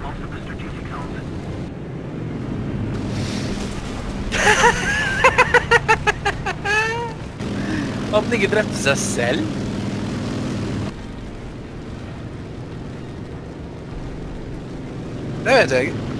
Om den ikke drepte seg selv? Det vet jeg ikke.